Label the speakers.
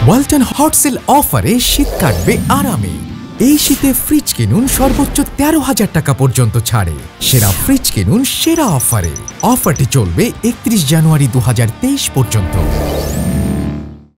Speaker 1: Walton hot sell অফারে শীত কাটবে আরামে। এই শীতে ফ্রিজ কিনুন সর্বোচ্চ 13,000 টাকা পর্যন্ত ছাড়ে। সেরা ফ্রিজ কিনুন সেরা অফারে। অফারটি চলবে 31 জানুয়ারি 2023 পর্যন্ত।